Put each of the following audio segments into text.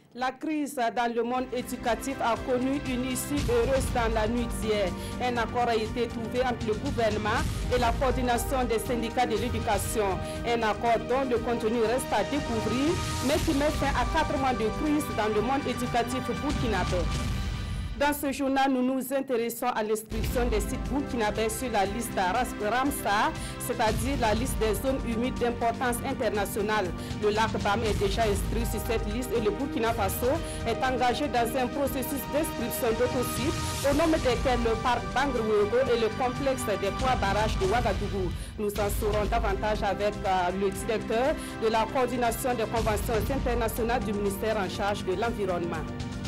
La crise dans le monde éducatif a connu une issue heureuse dans la nuit d'hier. Un accord a été trouvé entre le gouvernement et la coordination des syndicats de l'éducation. Un accord dont le contenu reste à découvrir, mais qui met fin à 4 mois de crise dans le monde éducatif burkinabé. Dans ce journal, nous nous intéressons à l'inscription des sites burkinabés sur la liste Ramsar, c'est-à-dire la liste des zones humides d'importance internationale. Le lac Bam est déjà inscrit sur cette liste et le Burkina Faso est engagé dans un processus d'inscription d'autres sites, au nom desquels le parc Bangrouego et le complexe des 3 barrages de Ouagadougou. Nous en saurons davantage avec le directeur de la coordination des conventions internationales du ministère en charge de l'environnement.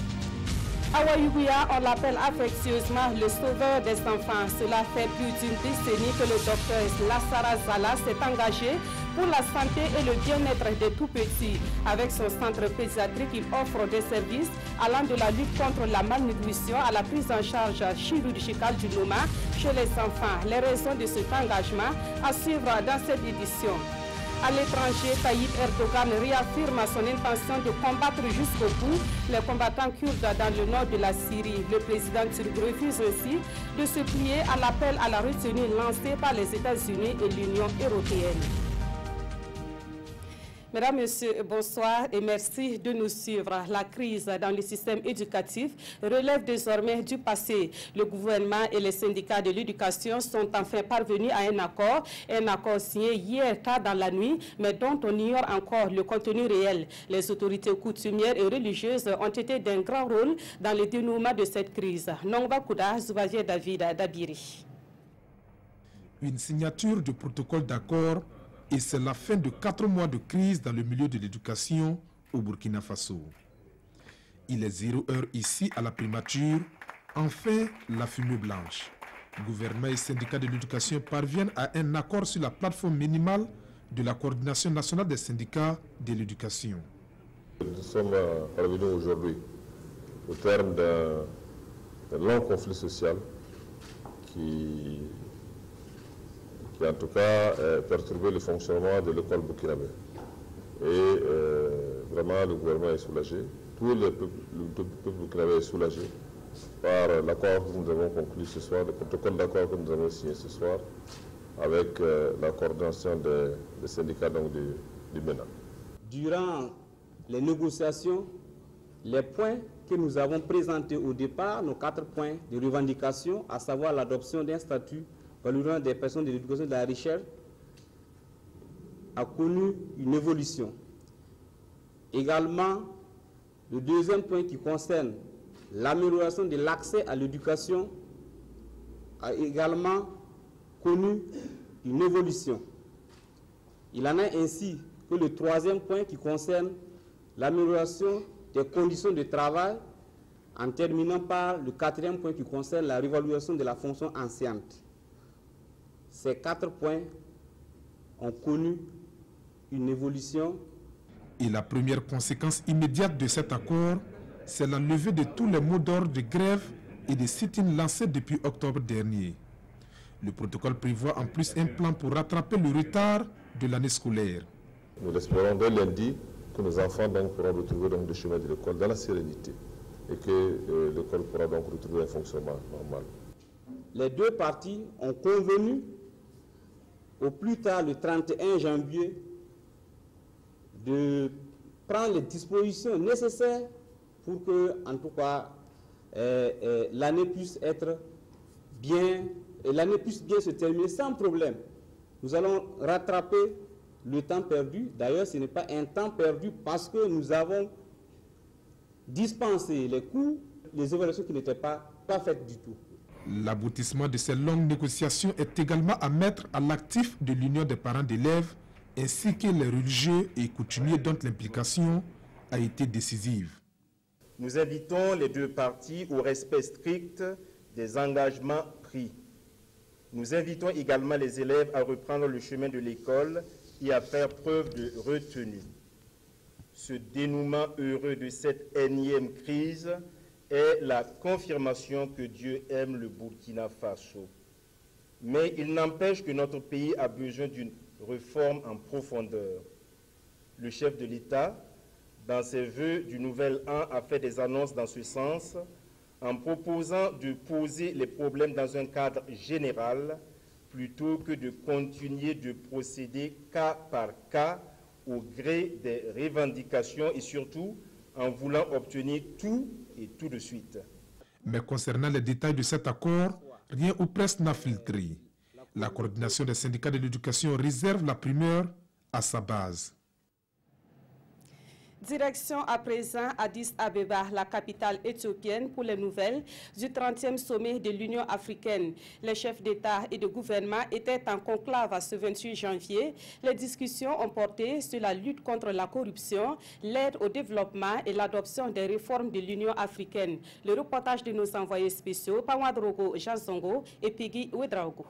Awa Yuguya, on l'appelle affectueusement le sauveur des enfants. Cela fait plus d'une décennie que le docteur Lassara Zala s'est engagé pour la santé et le bien-être des tout-petits. Avec son centre pédiatrique, il offre des services allant de la lutte contre la malnutrition à la prise en charge chirurgicale du Noma chez les enfants. Les raisons de cet engagement à suivre dans cette édition. À l'étranger, Tayyip Erdogan réaffirme son intention de combattre jusqu'au bout les combattants kurdes dans le nord de la Syrie. Le président turc refuse aussi de se plier à l'appel à la retenue lancé par les États-Unis et l'Union européenne. Mesdames, Messieurs, bonsoir et merci de nous suivre. La crise dans le système éducatif relève désormais du passé. Le gouvernement et les syndicats de l'éducation sont enfin parvenus à un accord signé hier tard dans la nuit, mais dont on ignore encore le contenu réel. Les autorités coutumières et religieuses ont été d'un grand rôle dans le dénouement de cette crise. Nongba Kouda, Zoubazier David Dabiri. Une signature de protocole d'accord et c'est la fin de 4 mois de crise dans le milieu de l'éducation au Burkina Faso. Il est 0 heure ici à la primature. Enfin, la fumée blanche. Gouvernement et syndicats de l'éducation parviennent à un accord sur la plateforme minimale de la coordination nationale des syndicats de l'éducation. Nous sommes parvenus aujourd'hui au terme d'un long conflit social qui en tout cas perturber le fonctionnement de l'école burkinabé. Et vraiment le gouvernement est soulagé, tout le peuple burkinabé est soulagé par l'accord que nous avons conclu ce soir, le protocole d'accord que nous avons signé ce soir avec la coordination des syndicats donc, du MENA. Durant les négociations, les points que nous avons présentés au départ, nos 4 points de revendication, à savoir l'adoption d'un statut valorisant des personnes de l'éducation et de la recherche, a connu une évolution. Également, le deuxième point qui concerne l'amélioration de l'accès à l'éducation a également connu une évolution. Il en est ainsi que le troisième point qui concerne l'amélioration des conditions de travail, en terminant par le 4e point qui concerne la réévaluation de la fonction enseignante. Ces 4 points ont connu une évolution. Et la première conséquence immédiate de cet accord, c'est la levée de tous les mots d'ordre de grève et de sit-in lancés depuis octobre dernier. Le protocole prévoit en plus un plan pour rattraper le retard de l'année scolaire. Nous espérons dès lundi que nos enfants donc, pourront retrouver donc, le chemin de l'école dans la sérénité et que l'école pourra donc retrouver un fonctionnement normal. Les 2 parties ont convenu au plus tard le 31 janvier de prendre les dispositions nécessaires pour que, en tout cas, l'année puisse bien se terminer sans problème. Nous allons rattraper le temps perdu. D'ailleurs, ce n'est pas un temps perdu parce que nous avons dispensé les cours, les évaluations qui n'étaient pas faites du tout. L'aboutissement de ces longues négociations est également à mettre à l'actif de l'Union des parents d'élèves ainsi que les religieux et coutumiers dont l'implication a été décisive. Nous invitons les 2 parties au respect strict des engagements pris. Nous invitons également les élèves à reprendre le chemin de l'école et à faire preuve de retenue. Ce dénouement heureux de cette énième crise est la confirmation que Dieu aime le Burkina Faso. Mais il n'empêche que notre pays a besoin d'une réforme en profondeur. Le chef de l'État dans ses vœux du nouvel an, a fait des annonces dans ce sens, en proposant de poser les problèmes dans un cadre général, plutôt que de continuer de procéder cas par cas au gré des revendications et surtout en voulant obtenir tout et tout de suite. Mais concernant les détails de cet accord, rien ou presque n'a filtré. La coordination des syndicats de l'éducation réserve la primeur à sa base. Direction à présent Addis Abeba, la capitale éthiopienne, pour les nouvelles du 30e sommet de l'Union africaine. Les chefs d'État et de gouvernement étaient en conclave ce 28 janvier. Les discussions ont porté sur la lutte contre la corruption, l'aide au développement et l'adoption des réformes de l'Union africaine. Le reportage de nos envoyés spéciaux, Pawadrogo Jean Zongo et Peggy Ouedraogo.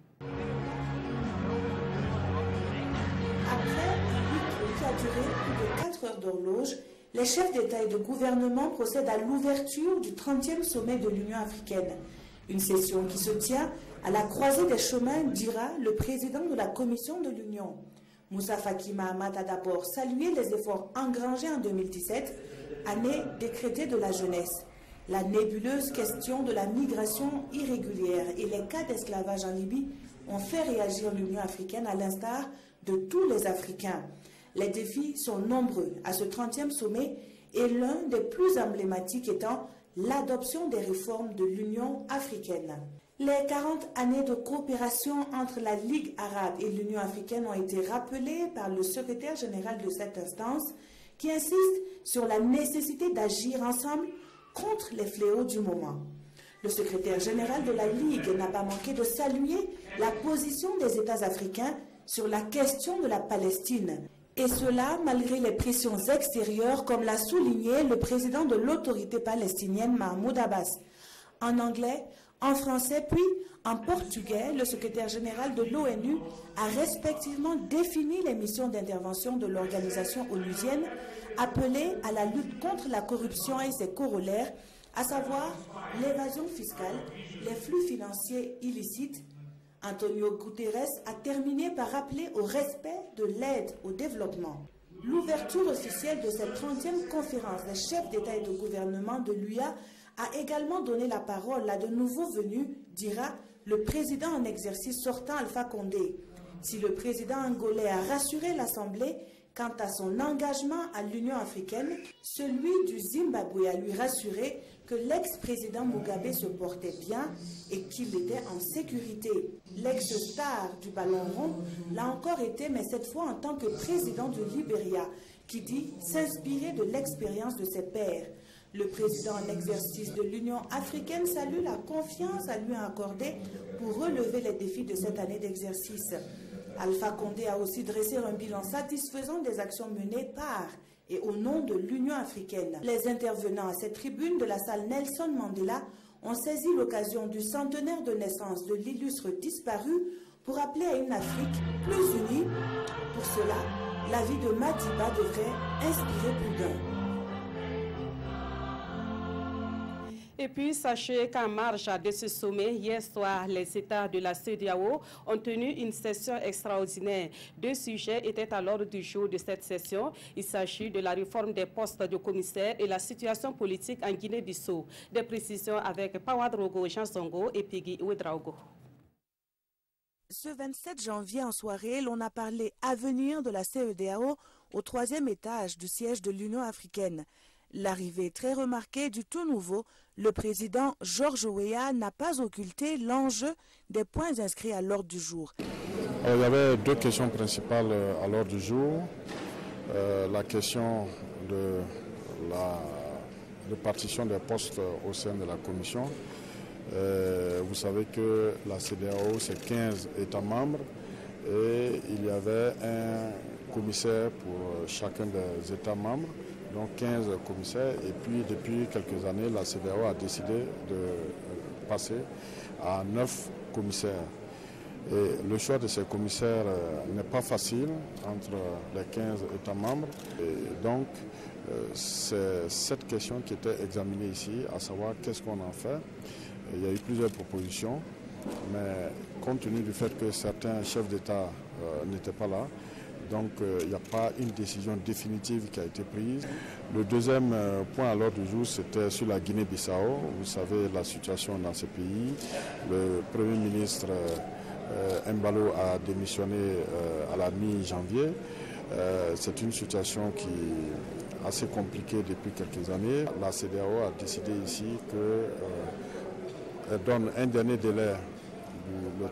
Qui a duré plus de 4 heures d'horloge, les chefs d'État et de gouvernement procèdent à l'ouverture du 30e sommet de l'Union africaine. Une session qui se tient à la croisée des chemins, dira le président de la Commission de l'Union. Moussa Faki Mahamat a d'abord salué les efforts engrangés en 2017, année décrétée de la jeunesse. La nébuleuse question de la migration irrégulière et les cas d'esclavage en Libye ont fait réagir l'Union africaine à l'instar de tous les Africains. Les défis sont nombreux à ce 30e sommet et l'un des plus emblématiques étant l'adoption des réformes de l'Union africaine. Les 40 années de coopération entre la Ligue arabe et l'Union africaine ont été rappelées par le secrétaire général de cette instance qui insiste sur la nécessité d'agir ensemble contre les fléaux du moment. Le secrétaire général de la Ligue n'a pas manqué de saluer la position des États africains sur la question de la Palestine. Et cela malgré les pressions extérieures, comme l'a souligné le président de l'autorité palestinienne Mahmoud Abbas. En anglais, en français, puis en portugais, le secrétaire général de l'ONU a respectivement défini les missions d'intervention de l'organisation onusienne appelée à la lutte contre la corruption et ses corollaires, à savoir l'évasion fiscale, les flux financiers illicites. Antonio Guterres a terminé par rappeler au respect de l'aide au développement. L'ouverture officielle de cette 30e conférence des chefs d'État et de gouvernement de l'UA a également donné la parole à de nouveaux venus, dira le président en exercice sortant Alpha Condé. Si le président angolais a rassuré l'Assemblée quant à son engagement à l'Union africaine, celui du Zimbabwe a lui rassuré que l'ex-président Mugabe se portait bien et qu'il était en sécurité. L'ex-star du ballon rond l'a encore été, mais cette fois en tant que président du Libéria, qui dit s'inspirer de l'expérience de ses pairs. Le président en exercice de l'Union africaine salue la confiance à lui accordée pour relever les défis de cette année d'exercice. Alpha Condé a aussi dressé un bilan satisfaisant des actions menées par et au nom de l'Union africaine. Les intervenants à cette tribune de la salle Nelson Mandela ont saisi l'occasion du centenaire de naissance de l'illustre disparu pour appeler à une Afrique plus unie. Pour cela, la vie de Madiba devrait inspirer plus d'un. Et puis, sachez qu'en marge de ce sommet, hier soir, les États de la CEDEAO ont tenu une session extraordinaire. 2 sujets étaient à l'ordre du jour de cette session. Il s'agit de la réforme des postes de commissaires et la situation politique en Guinée-Bissau. Des précisions avec Pawadrogo Jean Zongo et Peggy Ouedraogo. Ce 27 janvier en soirée, l'on a parlé avenir de la CEDEAO au 3e étage du siège de l'Union africaine. L'arrivée très remarquée du tout nouveau, le président George Weah n'a pas occulté l'enjeu des points inscrits à l'ordre du jour. Il y avait 2 questions principales à l'ordre du jour. La question de la répartition des postes au sein de la Commission. Vous savez que la CEDEAO, c'est 15 États membres et il y avait un commissaire pour chacun des États membres. Donc 15 commissaires, et puis depuis quelques années, la CEDEAO a décidé de passer à 9 commissaires. Et le choix de ces commissaires n'est pas facile entre les 15 États membres. Et donc c'est cette question qui était examinée ici, à savoir qu'est-ce qu'on en fait. Il y a eu plusieurs propositions, mais compte tenu du fait que certains chefs d'État n'étaient pas là, Donc il n'y a pas une décision définitive qui a été prise. Le deuxième point à l'ordre du jour, c'était sur la Guinée-Bissau. Vous savez la situation dans ce pays. Le Premier ministre Embalo a démissionné à la mi-janvier. C'est une situation qui est assez compliquée depuis quelques années. La CEDEAO a décidé ici qu'elle donne un dernier délai le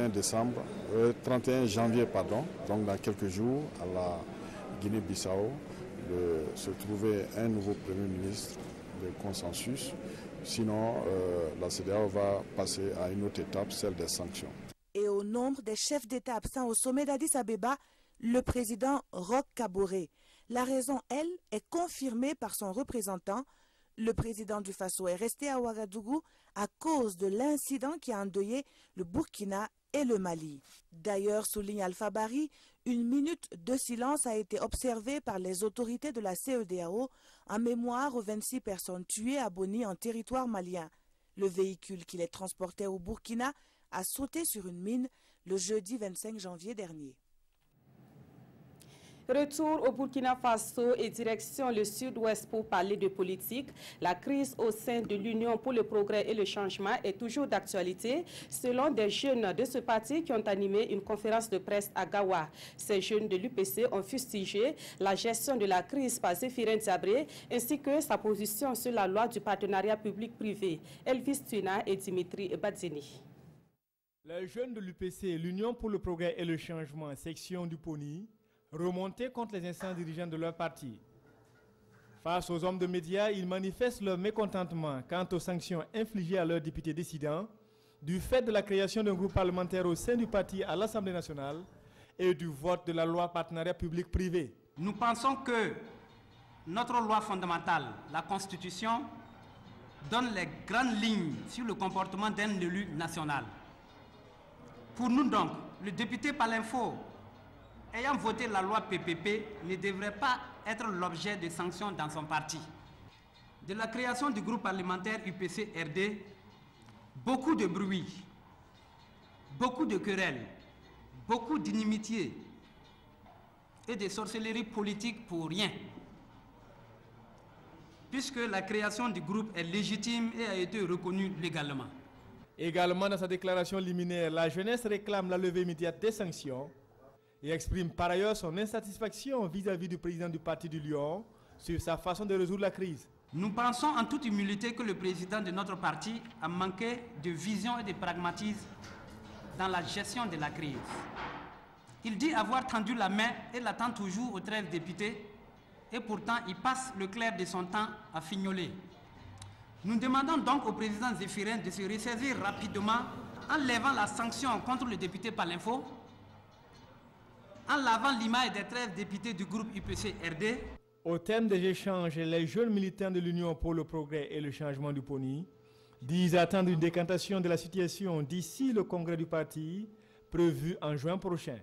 31 janvier, donc dans quelques jours, à la Guinée-Bissau, de se trouver un nouveau Premier ministre de consensus. Sinon, la CEDEAO va passer à une autre étape, celle des sanctions. Et au nombre des chefs d'État absents au sommet d'Addis Abeba, le président Roch Kaboré. La raison, elle, est confirmée par son représentant. Le président du Faso est resté à Ouagadougou à cause de l'incident qui a endeuillé le Burkina et le Mali. D'ailleurs, souligne Alpha Bari, une minute de silence a été observée par les autorités de la CEDEAO en mémoire aux 26 personnes tuées à Boni en territoire malien. Le véhicule qui les transportait au Burkina a sauté sur une mine le jeudi 25 janvier dernier. Retour au Burkina Faso et direction le sud-ouest pour parler de politique. La crise au sein de l'Union pour le progrès et le changement est toujours d'actualité, selon des jeunes de ce parti qui ont animé une conférence de presse à Gawa. Ces jeunes de l'UPC ont fustigé la gestion de la crise par Zéphirin Diabré ainsi que sa position sur la loi du partenariat public-privé. Elvis Tuina et Dimitri Badzini. Les jeunes de l'UPC, l'Union pour le progrès et le changement, section du Pony, remontés contre les instances dirigeantes de leur parti. Face aux hommes de médias, ils manifestent leur mécontentement quant aux sanctions infligées à leurs députés dissidents du fait de la création d'un groupe parlementaire au sein du parti à l'Assemblée nationale et du vote de la loi partenariat public-privé. Nous pensons que notre loi fondamentale, la Constitution, donne les grandes lignes sur le comportement d'un élu national. Pour nous donc, le député Palinfo, ayant voté la loi PPP, ne devrait pas être l'objet de sanctions dans son parti. De la création du groupe parlementaire UPC-RD, beaucoup de bruit, beaucoup de querelles, beaucoup d'inimitié et de sorcellerie politique pour rien. Puisque la création du groupe est légitime et a été reconnue légalement. Également dans sa déclaration liminaire, la jeunesse réclame la levée immédiate des sanctions et exprime par ailleurs son insatisfaction vis-à-vis du président du Parti du Lion sur sa façon de résoudre la crise. Nous pensons en toute humilité que le président de notre parti a manqué de vision et de pragmatisme dans la gestion de la crise. Il dit avoir tendu la main et l'attend toujours aux 13 députés et pourtant il passe le clair de son temps à fignoler. Nous demandons donc au président Zéphirin de se ressaisir rapidement en levant la sanction contre le député Palinfo, en lavant l'image des 13 députés du groupe UPC-RD. Au terme des échanges, les jeunes militants de l'Union pour le progrès et le changement du Pony disent attendre une décantation de la situation d'ici le congrès du parti prévu en juin prochain.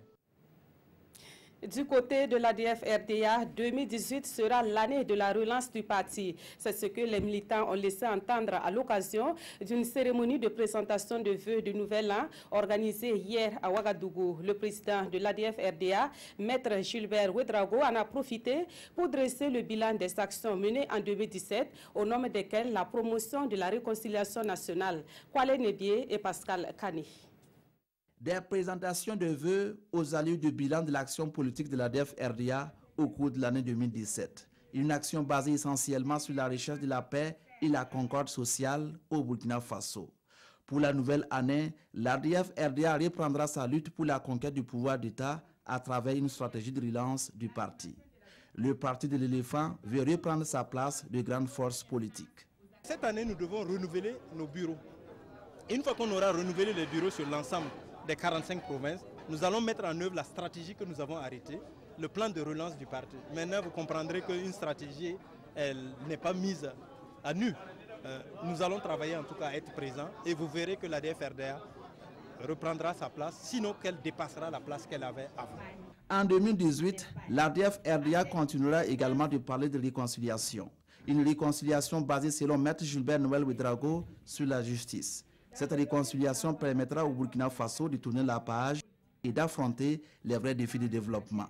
Du côté de l'ADF-RDA, 2018 sera l'année de la relance du parti. C'est ce que les militants ont laissé entendre à l'occasion d'une cérémonie de présentation de vœux du Nouvel An organisée hier à Ouagadougou. Le président de l'ADF-RDA, Maître Gilbert Ouedraogo, en a profité pour dresser le bilan des actions menées en 2017, au nom desquelles la promotion de la réconciliation nationale. Kwale Nebié et Pascal Kani. Des présentations de vœux aux allures du bilan de l'action politique de l'ADF-RDA au cours de l'année 2017. Une action basée essentiellement sur la recherche de la paix et la concorde sociale au Burkina Faso. Pour la nouvelle année, l'ADF-RDA reprendra sa lutte pour la conquête du pouvoir d'État à travers une stratégie de relance du parti. Le parti de l'éléphant veut reprendre sa place de grande force politique. Cette année, nous devons renouveler nos bureaux. Et une fois qu'on aura renouvelé les bureaux sur l'ensemble des 45 provinces, nous allons mettre en œuvre la stratégie que nous avons arrêtée, le plan de relance du parti. Maintenant, vous comprendrez qu'une stratégie, elle n'est pas mise à nu. Nous allons travailler en tout cas à être présents et vous verrez que l'ADF-RDA reprendra sa place, sinon qu'elle dépassera la place qu'elle avait avant. En 2018, l'ADF-RDA continuera également de parler de réconciliation. Une réconciliation basée selon Maître Gilbert Noël Ouedraogo sur la justice. Cette réconciliation permettra au Burkina Faso de tourner la page et d'affronter les vrais défis de développement.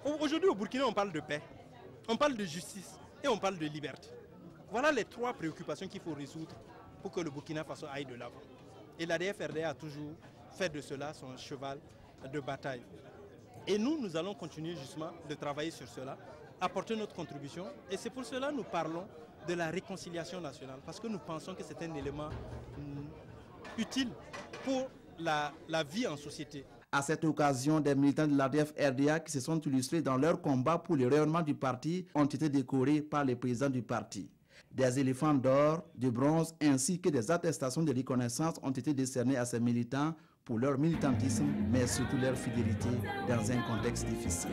Aujourd'hui au Burkina, on parle de paix, on parle de justice et on parle de liberté. Voilà les 3 préoccupations qu'il faut résoudre pour que le Burkina Faso aille de l'avant. Et l'ADF-RDA a toujours fait de cela son cheval de bataille. Et nous allons continuer justement de travailler sur cela, apporter notre contribution. Et c'est pour cela que nous parlons de la réconciliation nationale, parce que nous pensons que c'est un élément utile pour la vie en société. À cette occasion, des militants de l'ADF-RDA qui se sont illustrés dans leur combat pour le rayonnement du parti ont été décorés par les présidents du parti. Des éléphants d'or, de bronze ainsi que des attestations de reconnaissance ont été décernées à ces militants pour leur militantisme, mais surtout leur fidélité dans un contexte difficile.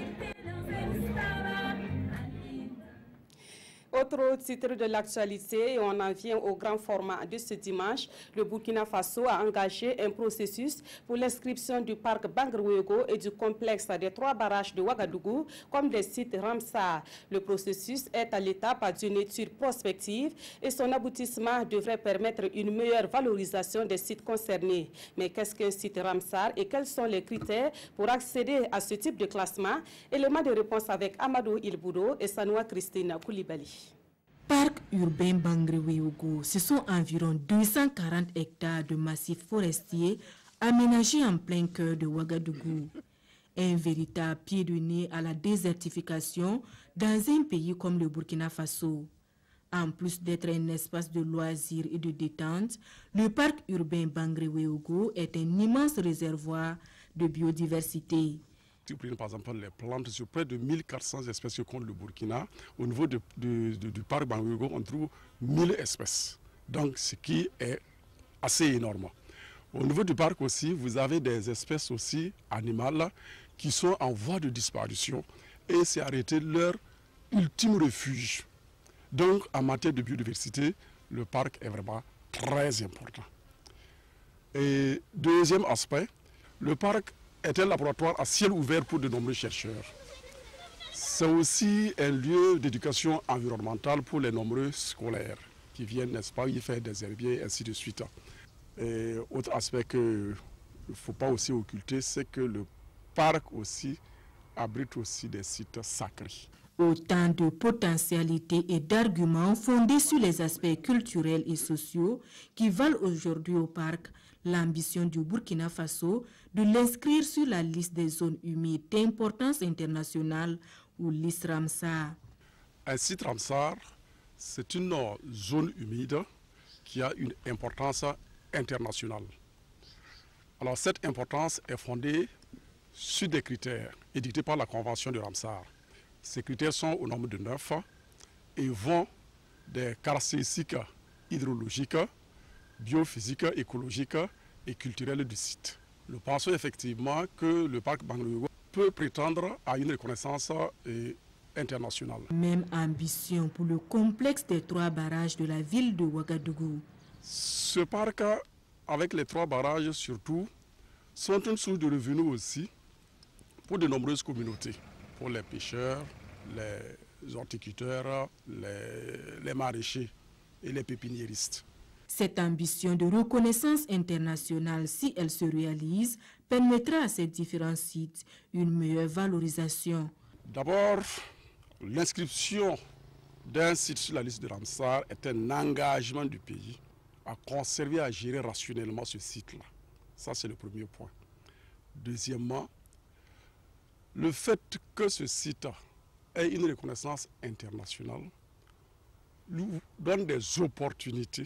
Autre titre de l'actualité, et on en vient au grand format de ce dimanche. Le Burkina Faso a engagé un processus pour l'inscription du parc Bangrewego et du complexe des 3 barrages de Ouagadougou comme des sites Ramsar. Le processus est à l'étape d'une étude prospective et son aboutissement devrait permettre une meilleure valorisation des sites concernés. Mais qu'est-ce qu'un site Ramsar et quels sont les critères pour accéder à ce type de classement? Élément de réponse avec Amadou Ilboudo et Sanoua Christine Koulibaly. Parc urbain Bangrewego, ce sont environ 240 hectares de massifs forestiers aménagés en plein cœur de Ouagadougou. Un véritable pied de nez à la désertification dans un pays comme le Burkina Faso. En plus d'être un espace de loisirs et de détente, le parc urbain Bangrewego est un immense réservoir de biodiversité. Si vous prenez par exemple les plantes, sur près de 1400 espèces que compte le Burkina, au niveau du parc Bangrewego, on trouve 1000 espèces. Donc ce qui est assez énorme. Au niveau du parc aussi, vous avez des espèces aussi animales qui sont en voie de disparition et c'est arrêté leur ultime refuge. Donc en matière de biodiversité, le parc est vraiment très important. Et deuxième aspect, le parc est un laboratoire à ciel ouvert pour de nombreux chercheurs. C'est aussi un lieu d'éducation environnementale pour les nombreux scolaires qui viennent, n'est-ce pas, y faire des herbiers et ainsi de suite. Et autre aspect qu'il ne faut pas aussi occulter, c'est que le parc aussi abrite aussi des sites sacrés. Autant de potentialités et d'arguments fondés sur les aspects culturels et sociaux qui valent aujourd'hui au parc l'ambition du Burkina Faso de l'inscrire sur la liste des zones humides d'importance internationale ou liste Ramsar. Un site Ramsar, c'est une zone humide qui a une importance internationale. Alors cette importance est fondée sur des critères édictés par la Convention de Ramsar. Ces critères sont au nombre de 9 et vont des caractéristiques hydrologiques, biophysiques, écologiques et culturelles du site. Nous pensons effectivement que le parc Bangrewego peut prétendre à une reconnaissance internationale. Même ambition pour le complexe des 3 barrages de la ville de Ouagadougou. Ce parc, avec les 3 barrages surtout, sont une source de revenus aussi pour de nombreuses communautés. Pour les pêcheurs, les horticulteurs, les maraîchers et les pépiniéristes. Cette ambition de reconnaissance internationale, si elle se réalise, permettra à ces différents sites une meilleure valorisation. D'abord, l'inscription d'un site sur la liste de Ramsar est un engagement du pays à conserver et à gérer rationnellement ce site-là. Ça, c'est le premier point. Deuxièmement, le fait que ce site ait une reconnaissance internationale nous donne des opportunités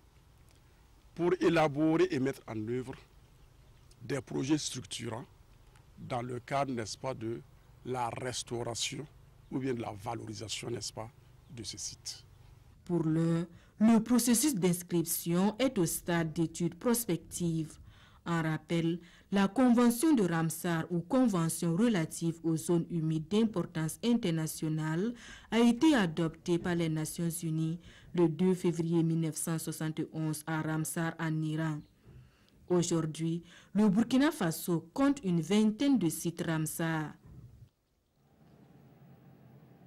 pour élaborer et mettre en œuvre des projets structurants dans le cadre, n'est-ce pas, de la restauration ou bien de la valorisation, n'est-ce pas, de ce site. Pour l'heure, le processus d'inscription est au stade d'études prospectives. En rappel, la Convention de Ramsar ou Convention relative aux zones humides d'importance internationale a été adoptée par les Nations Unies le 2 février 1971 à Ramsar en Iran. Aujourd'hui, le Burkina Faso compte une vingtaine de sites Ramsar.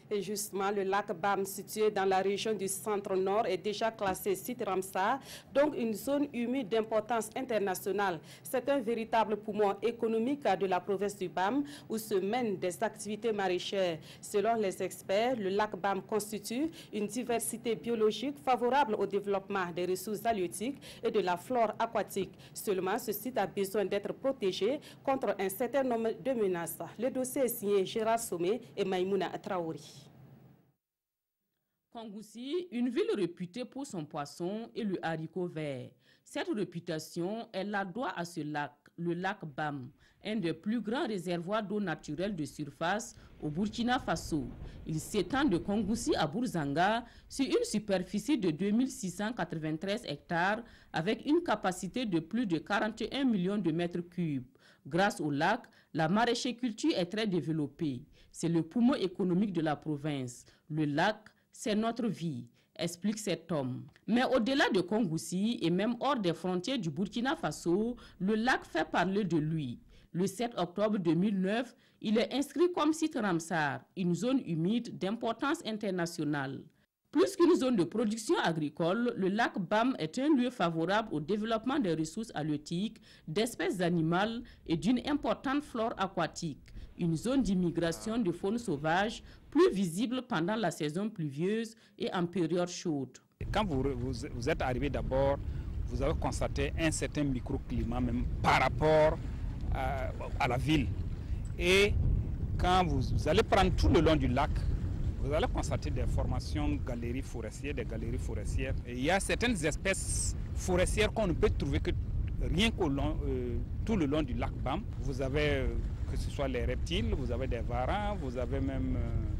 Et justement, le lac Bam, situé dans la région du centre-nord, est déjà classé site Ramsar, donc une zone humide d'importance internationale. C'est un véritable poumon économique de la province du Bam, où se mènent des activités maraîchères. Selon les experts, le lac Bam constitue une diversité biologique favorable au développement des ressources halieutiques et de la flore aquatique. Seulement, ce site a besoin d'être protégé contre un certain nombre de menaces. Le dossier est signé Gérard Sommet et Maïmouna Traori. Kongoussi, une ville réputée pour son poisson et le haricot vert. Cette réputation, elle la doit à ce lac, le lac Bam, un des plus grands réservoirs d'eau naturelle de surface au Burkina Faso. Il s'étend de Kongoussi à Bourzanga sur une superficie de 2693 hectares avec une capacité de plus de 41 millions de mètres cubes. Grâce au lac, la maraîchiculture est très développée. C'est le poumon économique de la province. Le lac, c'est notre vie, explique cet homme. Mais au-delà de Kongoussi et même hors des frontières du Burkina Faso, le lac fait parler de lui. Le 7 octobre 2009, il est inscrit comme site Ramsar, une zone humide d'importance internationale. Plus qu'une zone de production agricole, le lac Bam est un lieu favorable au développement des ressources halieutiques, d'espèces animales et d'une importante flore aquatique. Une zone d'immigration de faune sauvage plus visible pendant la saison pluvieuse et en période chaude. Quand vous êtes arrivé d'abord, vous avez constaté un certain microclimat même par rapport à la ville. Et quand vous allez prendre tout le long du lac, vous allez constater des formations galeries forestières, des galeries forestières. Et il y a certaines espèces forestières qu'on ne peut trouver que rien qu'au long, tout le long du lac Bam. Vous avez, que ce soit les reptiles, vous avez des varans, vous avez même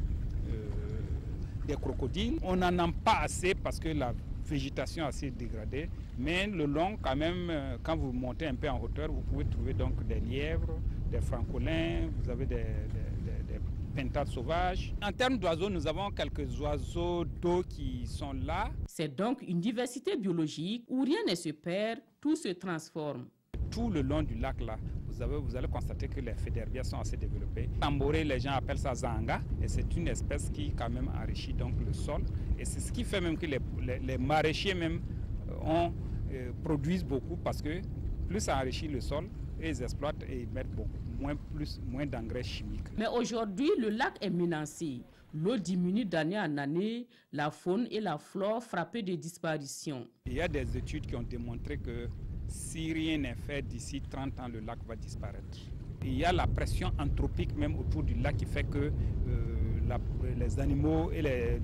des crocodiles. On n'en a pas assez parce que la végétation est assez dégradée. Mais le long, quand même, quand vous montez un peu en hauteur, vous pouvez trouver donc des lièvres, des francolins, vous avez des pintades sauvages. En termes d'oiseaux, nous avons quelques oiseaux d'eau qui sont là. C'est donc une diversité biologique où rien ne se perd, tout se transforme. Tout le long du lac, là, vous allez constater que les féderbias sont assez développés. Tamboré, les gens appellent ça zanga, et c'est une espèce qui quand même enrichit donc le sol. Et c'est ce qui fait même que les maraîchers même produisent beaucoup parce que plus ça enrichit le sol, et ils exploitent et ils mettent moins d'engrais chimiques. Mais aujourd'hui, le lac est menacé. L'eau diminue d'année en année, la faune et la flore frappées de disparition. Il y a des études qui ont démontré que si rien n'est fait d'ici 30 ans, le lac va disparaître. Il y a la pression anthropique même autour du lac qui fait que les animaux et les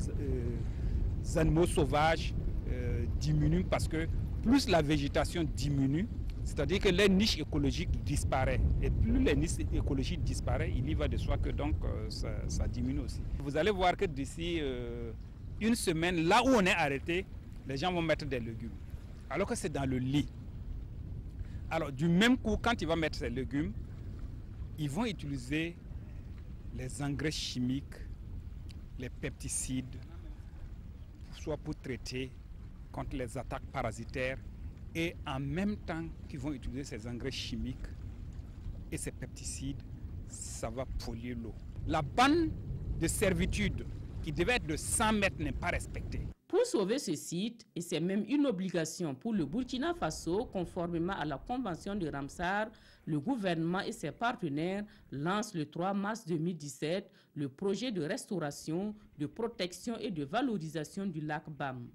animaux sauvages diminuent parce que plus la végétation diminue, c'est-à-dire que les niches écologiques disparaissent. Et plus les niches écologiques disparaissent, il y va de soi que donc ça diminue aussi. Vous allez voir que d'ici une semaine, là où on est arrêté, les gens vont mettre des légumes. Alors que c'est dans le lit. Alors du même coup, quand ils vont mettre ces légumes, ils vont utiliser les engrais chimiques, les pesticides, soit pour traiter contre les attaques parasitaires, et en même temps qu'ils vont utiliser ces engrais chimiques et ces pesticides, ça va polluer l'eau. La bande de servitude qui devait être de 100 mètres n'est pas respectée. Pour sauver ce site, et c'est même une obligation pour le Burkina Faso, conformément à la convention de Ramsar, le gouvernement et ses partenaires lancent le 3 mars 2017 le projet de restauration, de protection et de valorisation du lac Bam.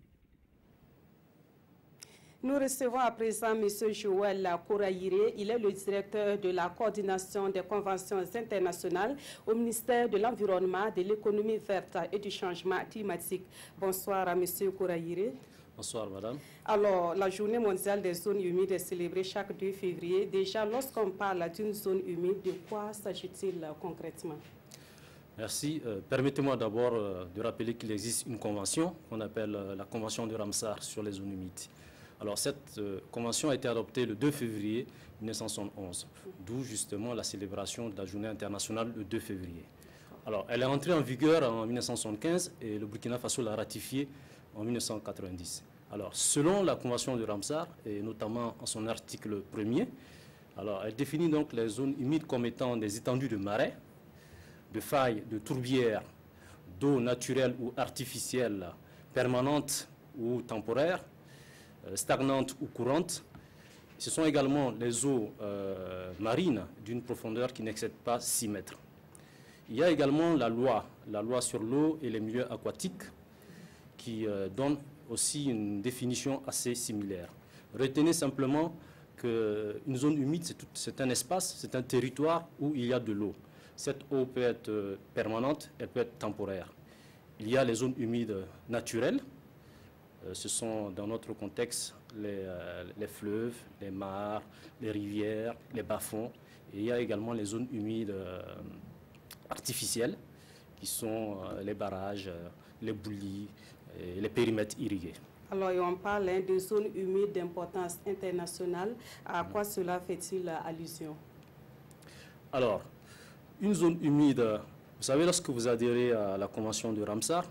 Nous recevons à présent M. Joël Koraïré. Il est le directeur de la coordination des conventions internationales au ministère de l'Environnement, de l'économie verte et du changement climatique. Bonsoir à M. Koraïré. Bonsoir, madame. Alors, la journée mondiale des zones humides est célébrée chaque 2 février. Déjà, lorsqu'on parle d'une zone humide, de quoi s'agit-il concrètement? Merci. Permettez-moi d'abord de rappeler qu'il existe une convention qu'on appelle la Convention de Ramsar sur les zones humides. Alors, cette convention a été adoptée le 2 février 1971, d'où justement la célébration de la journée internationale le 2 février. Alors, elle est entrée en vigueur en 1975 et le Burkina Faso l'a ratifiée en 1990. Alors, selon la convention de Ramsar, et notamment en son article 1er, alors, elle définit donc les zones humides comme étant des étendues de marais, de failles, de tourbières, d'eau naturelle ou artificielle, permanente ou temporaire, stagnante ou courante. Ce sont également les eaux marines d'une profondeur qui n'excède pas 6 mètres. Il y a également la loi sur l'eau et les milieux aquatiques, qui donne aussi une définition assez similaire. Retenez simplement qu'une zone humide, c'est un espace, c'est un territoire où il y a de l'eau. Cette eau peut être permanente, elle peut être temporaire. Il y a les zones humides naturelles. Ce sont, dans notre contexte, les fleuves, les mares, les rivières, les bas-fonds. Et il y a également les zones humides artificielles, qui sont les barrages, les boulis, et les périmètres irrigués. Alors, on parle de zones humides d'importance internationale. À quoi cela fait-il allusion? Alors, une zone humide, vous savez, lorsque vous adhérez à la Convention de Ramsar,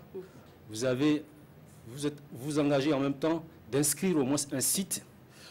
vous engagez en même temps d'inscrire au moins un site,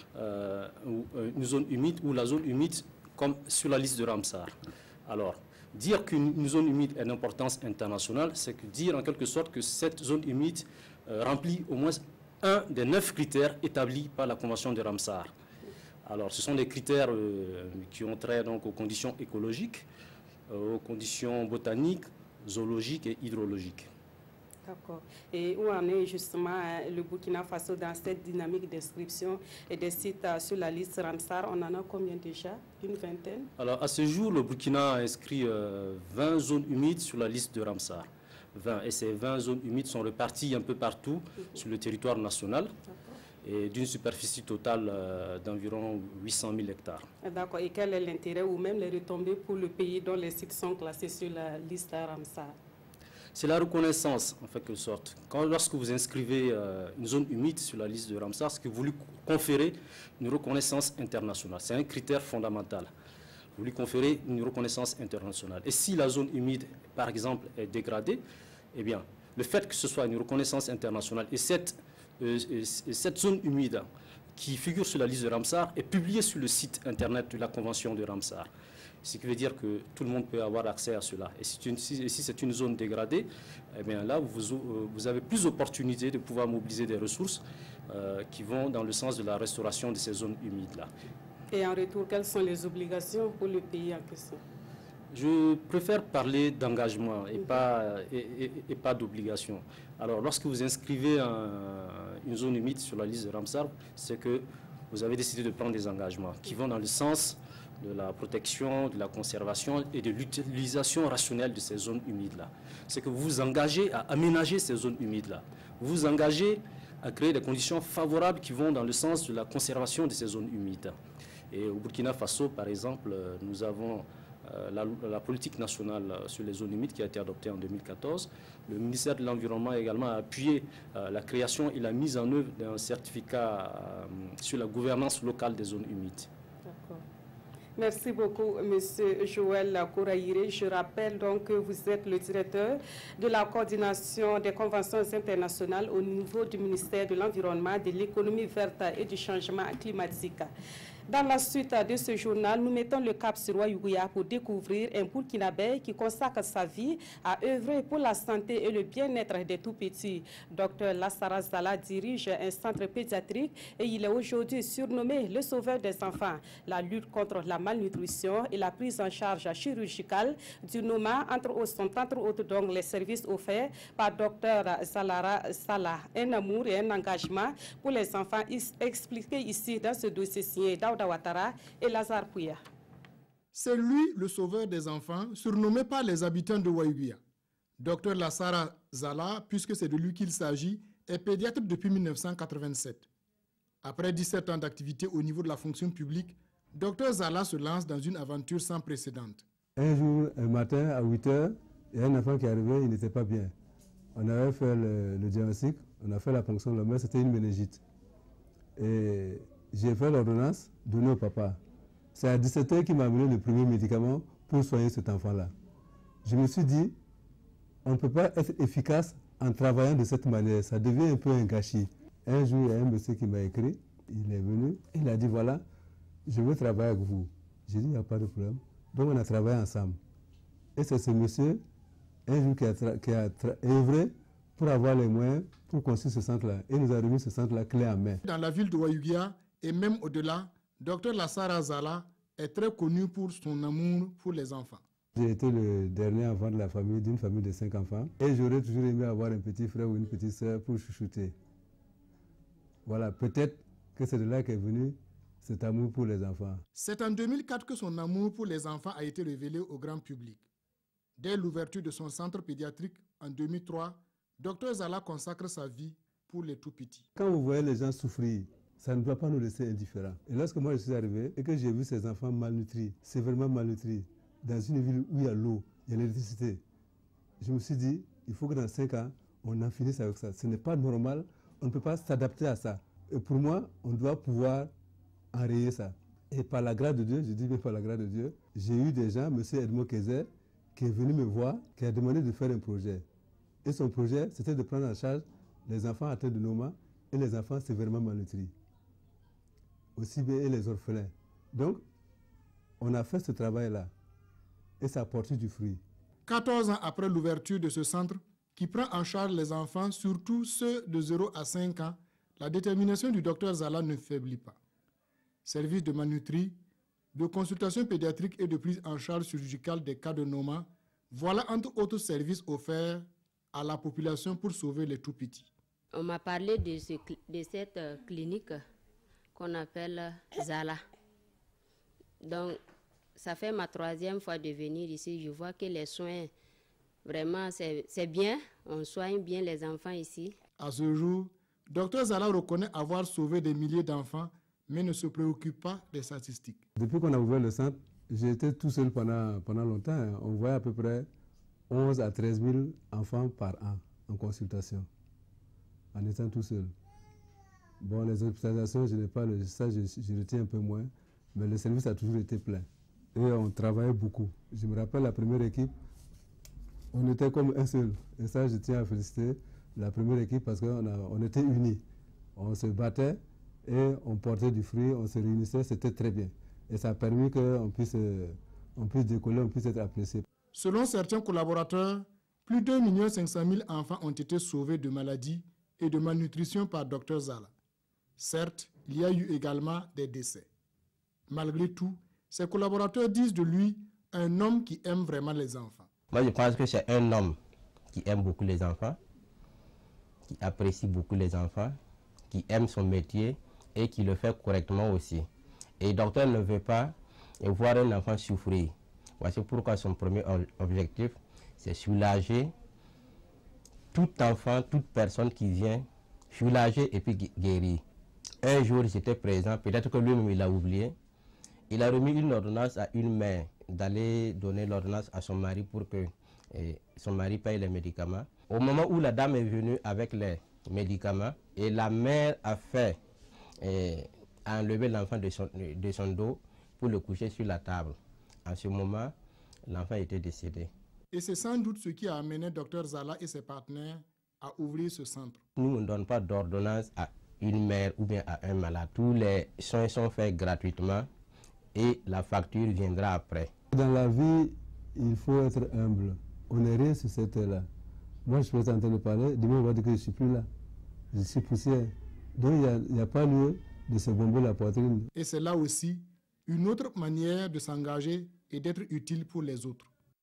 une zone humide ou la zone humide comme sur la liste de Ramsar. Alors, dire qu'une zone humide est d'importance internationale, c'est dire en quelque sorte que cette zone humide remplit au moins un des 9 critères établis par la Convention de Ramsar. Alors, ce sont des critères qui ont trait donc aux conditions écologiques, aux conditions botaniques, zoologiques et hydrologiques. D'accord. Et où en est justement le Burkina Faso dans cette dynamique d'inscription et des sites sur la liste Ramsar? On en a combien déjà? Une vingtaine? Alors, à ce jour, le Burkina a inscrit 20 zones humides sur la liste de Ramsar. 20. Et ces 20 zones humides sont reparties un peu partout sur le territoire national et d'une superficie totale d'environ 800 000 hectares. D'accord. Et quel est l'intérêt ou même les retombées pour le pays dont les sites sont classés sur la liste Ramsar? C'est la reconnaissance, en quelque sorte. Lorsque vous inscrivez une zone humide sur la liste de Ramsar, c'est que vous lui conférez une reconnaissance internationale. C'est un critère fondamental. Vous lui conférez une reconnaissance internationale. Et si la zone humide, par exemple, est dégradée, eh bien, le fait que ce soit une reconnaissance internationale et cette zone humide qui figure sur la liste de Ramsar est publiée sur le site internet de la Convention de Ramsar. Ce qui veut dire que tout le monde peut avoir accès à cela. Et si c'est une zone dégradée, eh bien là, vous avez plus d'opportunités de pouvoir mobiliser des ressources qui vont dans le sens de la restauration de ces zones humides-là. Et en retour, quelles sont les obligations pour le pays en question? Je préfère parler d'engagement et pas d'obligation. Alors, lorsque vous inscrivez une zone humide sur la liste de Ramsar, c'est que vous avez décidé de prendre des engagements qui vont dans le sens de la protection, de la conservation et de l'utilisation rationnelle de ces zones humides-là. C'est que vous vous engagez à aménager ces zones humides-là. Vous vous engagez à créer des conditions favorables qui vont dans le sens de la conservation de ces zones humides. Et au Burkina Faso, par exemple, nous avons la politique nationale sur les zones humides qui a été adoptée en 2014. Le ministère de l'Environnement a également appuyé la création et la mise en œuvre d'un certificat sur la gouvernance locale des zones humides. D'accord. Merci beaucoup, M. Joël Kouraïré. Je rappelle donc que vous êtes le directeur de la coordination des conventions internationales au niveau du ministère de l'Environnement, de l'économie verte et du changement climatique. Dans la suite de ce journal, nous mettons le cap sur Ouayougouya pour découvrir un Burkinabé qui consacre sa vie à œuvrer pour la santé et le bien-être des tout-petits. Dr Lassara Zala dirige un centre pédiatrique et il est aujourd'hui surnommé le sauveur des enfants. La lutte contre la malnutrition et la prise en charge chirurgicale du NOMA sont entre autres donc les services offerts par Dr Zalara Salah. Un amour et un engagement pour les enfants expliqué ici dans ce dossier signé Daouda Ouattara et Lazare Pouya. C'est lui le sauveur des enfants, surnommé par les habitants de Ouayougouya. Dr Lassara Zala, puisque c'est de lui qu'il s'agit, est pédiatre depuis 1987. Après 17 ans d'activité au niveau de la fonction publique, Dr Zala se lance dans une aventure sans précédent. Un jour, un matin, à 8 h, il y a un enfant qui est arrivé, il n'était pas bien. On avait fait le diagnostic, on a fait la ponction de la main, c'était une méningite. Et j'ai fait l'ordonnance donnée au papa. C'est à 17 h qu'il m'a amené le premier médicament pour soigner cet enfant-là. Je me suis dit, on ne peut pas être efficace en travaillant de cette manière. Ça devient un peu un gâchis. Un jour, il y a un monsieur qui m'a écrit, il est venu, il a dit, voilà, je veux travailler avec vous. J'ai dit, il n'y a pas de problème. Donc on a travaillé ensemble. Et c'est ce monsieur, un jour qui a œuvré pour avoir les moyens pour construire ce centre-là. Et nous a remis ce centre-là clé en main. Dans la ville de Wayugia et même au-delà, Dr Lassara Zala est très connu pour son amour pour les enfants. J'ai été le dernier enfant de la famille, d'une famille de 5 enfants. Et j'aurais toujours aimé avoir un petit frère ou une petite sœur pour chouchouter. Voilà, peut-être que c'est de là qu'est venu cet amour pour les enfants. C'est en 2004 que son amour pour les enfants a été révélé au grand public. Dès l'ouverture de son centre pédiatrique en 2003, Dr Zala consacre sa vie pour les tout-petits. Quand vous voyez les gens souffrir, ça ne doit pas nous laisser indifférents. Et lorsque moi je suis arrivé et que j'ai vu ces enfants malnutris, sévèrement malnutris, dans une ville où il y a l'eau, il y a l'électricité, je me suis dit, il faut que dans 5 ans, on en finisse avec ça. Ce n'est pas normal, on ne peut pas s'adapter à ça. Et pour moi, on doit pouvoir enrayer ça. Et par la grâce de Dieu, je dis bien par la grâce de Dieu, j'ai eu des gens, M. Edmond Kézer, qui est venu me voir, qui a demandé de faire un projet. Et son projet, c'était de prendre en charge les enfants atteints de Noma et les enfants sévèrement malnutris. Aussi bien et les orphelins. Donc, on a fait ce travail-là. Et ça a porté du fruit. 14 ans après l'ouverture de ce centre, qui prend en charge les enfants, surtout ceux de 0 à 5 ans, la détermination du Dr Zala ne faiblit pas. Service de malnutrie, de consultation pédiatrique et de prise en charge chirurgicale des cas de Noma, voilà entre autres services offerts à la population pour sauver les tout-petits. On m'a parlé de cette clinique qu'on appelle Zala. Donc, ça fait ma 3e fois de venir ici. Je vois que les soins, vraiment, c'est bien. On soigne bien les enfants ici. À ce jour, Dr Zala reconnaît avoir sauvé des milliers d'enfants, mais ne se préoccupe pas des statistiques. Depuis qu'on a ouvert le centre, j'ai été tout seul pendant longtemps. On voyait à peu près 11 à 13 000 enfants par an en consultation, en étant tout seul. Bon, les hospitalisations, je n'ai pas ça, je retiens un peu moins, mais le service a toujours été plein. Et on travaillait beaucoup. Je me rappelle la première équipe, on était comme un seul. Et ça, je tiens à féliciter la première équipe parce qu'on était unis. On se battait et on portait du fruit, on se réunissait, c'était très bien. Et ça a permis qu'on puisse décoller, on puisse être apprécié. Selon certains collaborateurs, plus d'1 500 000 enfants ont été sauvés de maladies et de malnutrition par Dr Zala. Certes, il y a eu également des décès. Malgré tout, ses collaborateurs disent de lui un homme qui aime vraiment les enfants. Moi, je pense que c'est un homme qui aime beaucoup les enfants, qui apprécie beaucoup les enfants, qui aime son métier et qui le fait correctement aussi. Et le docteur ne veut pas voir un enfant souffrir. Voici pourquoi son premier objectif, c'est soulager tout enfant, toute personne qui vient, soulager et puis guérir. Un jour, j'étais présent, peut-être que lui-même il a oublié. Il a remis une ordonnance à une mère d'aller donner l'ordonnance à son mari pour que son mari paye les médicaments. Au moment où la dame est venue avec les médicaments et la mère a fait enlever l'enfant de son dos pour le coucher sur la table. En ce moment, l'enfant était décédé. Et c'est sans doute ce qui a amené Dr Zala et ses partenaires à ouvrir ce centre. Nous ne donnons pas d'ordonnance à une mère ou bien à un malade. Tous les soins sont faits gratuitement et la facture viendra après. Dans la vie, il faut être humble. On n'est rien sur cette terre-là. Moi, je peux être en train de parler, demain on va dire que je ne suis plus là. Je suis poussière. Donc il n'y a pas lieu de se bomber la poitrine. Et c'est là aussi une autre manière de s'engager et d'être utile pour les autres.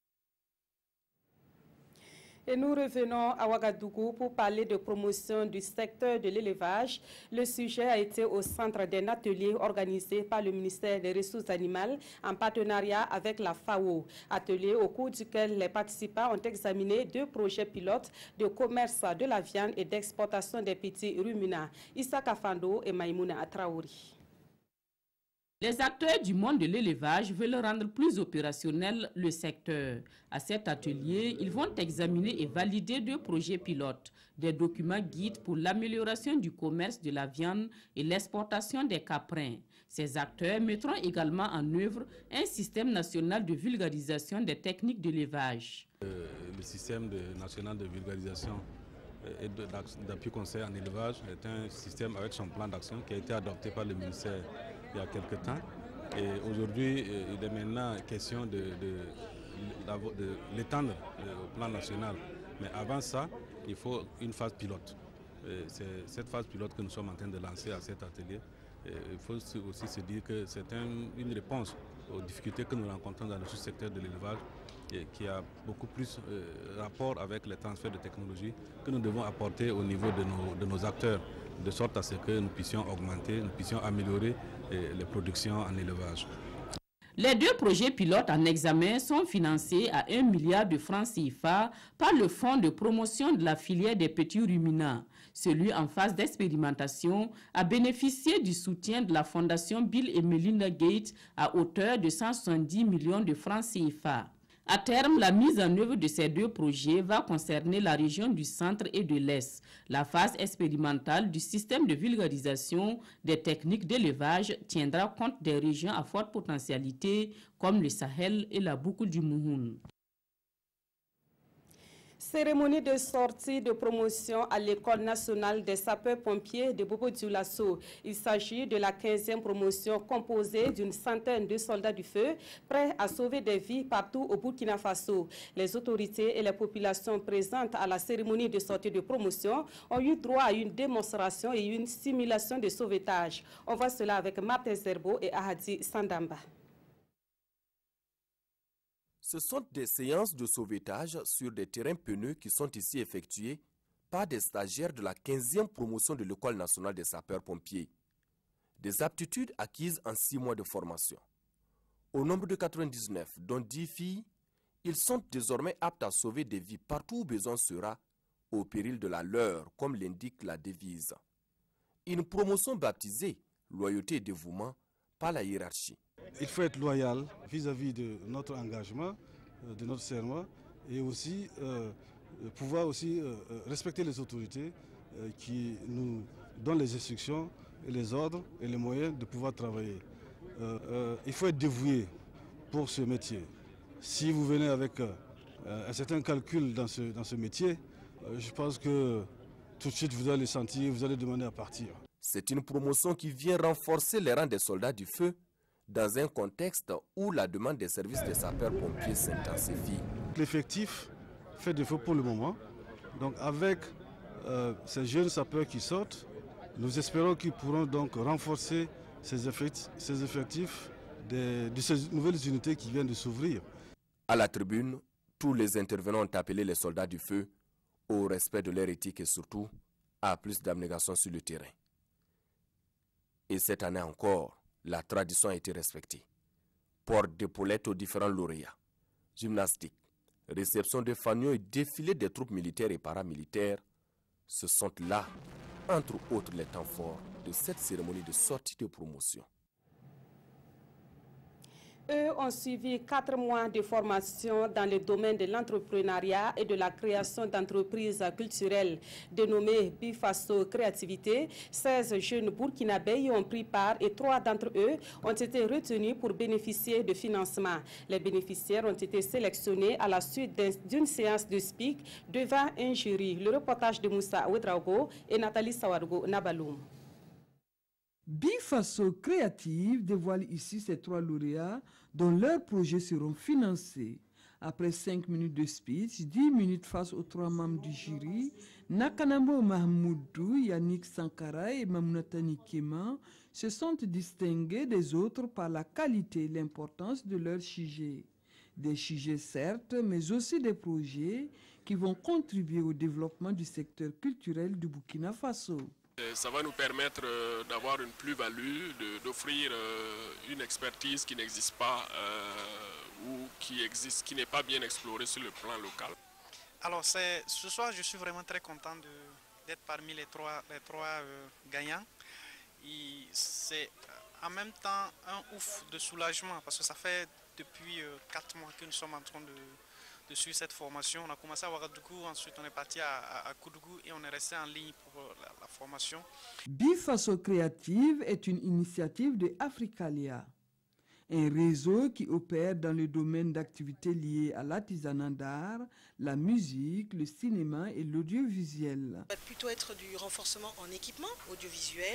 Et nous revenons à Ouagadougou pour parler de promotion du secteur de l'élevage. Le sujet a été au centre d'un atelier organisé par le ministère des Ressources animales en partenariat avec la FAO. Atelier au cours duquel les participants ont examiné 2 projets pilotes de commerce de la viande et d'exportation des petits ruminants. Issa Kafando et Maïmouna Traouri. Les acteurs du monde de l'élevage veulent rendre plus opérationnel le secteur. À cet atelier, ils vont examiner et valider 2 projets pilotes, des documents guides pour l'amélioration du commerce de la viande et l'exportation des caprins. Ces acteurs mettront également en œuvre un système national de vulgarisation des techniques d'élevage. Le système national de vulgarisation et d'appui conseil en élevage est un système avec son plan d'action qui a été adopté par le ministère il y a quelques temps. Et aujourd'hui, il est maintenant question l'étendre au plan national. Mais avant ça, il faut une phase pilote. C'est cette phase pilote que nous sommes en train de lancer à cet atelier. Il faut aussi se dire que c'est une réponse aux difficultés que nous rencontrons dans le sous-secteur de l'élevage et qui a beaucoup plus rapport avec les transferts de technologies que nous devons apporter au niveau de nos acteurs, de sorte à ce que nous puissions augmenter, nous puissions améliorer les productions en élevage. Les deux projets pilotes en examen sont financés à 1 milliard de francs CFA par le Fonds de promotion de la filière des petits ruminants. Celui en phase d'expérimentation a bénéficié du soutien de la Fondation Bill et Melinda Gates à hauteur de 170 millions de francs CFA. À terme, la mise en œuvre de ces deux projets va concerner la région du centre et de l'Est. La phase expérimentale du système de vulgarisation des techniques d'élevage tiendra compte des régions à forte potentialité comme le Sahel et la Boucle du Mouhoun. Cérémonie de sortie de promotion à l'École nationale des sapeurs-pompiers de Bobo-Dioulasso. Il s'agit de la 15e promotion composée d'une centaine de soldats du feu prêts à sauver des vies partout au Burkina Faso. Les autorités et les populations présentes à la cérémonie de sortie de promotion ont eu droit à une démonstration et une simulation de sauvetage. On voit cela avec Martin Zerbo et Ahadi Sandamba. Ce sont des séances de sauvetage sur des terrains peineux qui sont ici effectuées par des stagiaires de la 15e promotion de l'École nationale des sapeurs-pompiers. Des aptitudes acquises en 6 mois de formation. Au nombre de 99, dont 10 filles, ils sont désormais aptes à sauver des vies partout où besoin sera, au péril de la leur, comme l'indique la devise. Une promotion baptisée « Loyauté et dévouement » par la hiérarchie. Il faut être loyal vis-à-vis de notre engagement, de notre serment, et aussi pouvoir aussi respecter les autorités qui nous donnent les instructions, et les ordres et les moyens de pouvoir travailler. Il faut être dévoué pour ce métier. Si vous venez avec un certain calcul dans ce métier, je pense que tout de suite vous allez sentir, vous allez demander à partir. C'est une promotion qui vient renforcer les rangs des soldats du feu dans un contexte où la demande des services des sapeurs-pompiers s'intensifie. L'effectif fait défaut pour le moment. Donc avec ces jeunes sapeurs qui sortent, nous espérons qu'ils pourront donc renforcer ces effectifs de ces nouvelles unités qui viennent de s'ouvrir. À la tribune, tous les intervenants ont appelé les soldats du feu au respect de leur éthique et surtout à plus d'abnégation sur le terrain. Et cette année encore, la tradition a été respectée. Port d'épaulettes aux différents lauréats, gymnastique, réception de fanions et défilé des troupes militaires et paramilitaires, ce sont là, entre autres, les temps forts de cette cérémonie de sortie de promotion. Eux ont suivi 4 mois de formation dans le domaine de l'entrepreneuriat et de la création d'entreprises culturelles dénommées Bifaso Créativité. 16 jeunes burkinabés y ont pris part et 3 d'entre eux ont été retenus pour bénéficier de financement. Les bénéficiaires ont été sélectionnés à la suite d'une séance de speak devant un jury. Le reportage de Moussa Ouedraogo et Nathalie Sawargo Nabaloum. Bifaso Créative dévoile ici ces 3 lauréats dont leurs projets seront financés. Après 5 minutes de speech, 10 minutes face aux 3 membres du jury, Nakanamo Mahmoudou, Yannick Sankara et Mamounatani Keman se sont distingués des autres par la qualité et l'importance de leurs sujets. Des sujets certes, mais aussi des projets qui vont contribuer au développement du secteur culturel du Burkina Faso. Ça va nous permettre d'avoir une plus-value, d'offrir une expertise qui n'existe pas ou qui n'est pas bien explorée sur le plan local. Alors ce soir, je suis vraiment très content d'être parmi les trois gagnants. C'est en même temps un ouf de soulagement parce que ça fait depuis 4 mois que nous sommes en train de suivre cette formation. On a commencé à Ouagadougou, ensuite on est parti à Koudougou et on est resté en ligne pour la formation. Bifaso Créative est une initiative de Africalia, un réseau qui opère dans le domaine d'activités liées à l'artisanat d'art, la musique, le cinéma et l'audiovisuel. Ça va plutôt être du renforcement en équipement audiovisuel,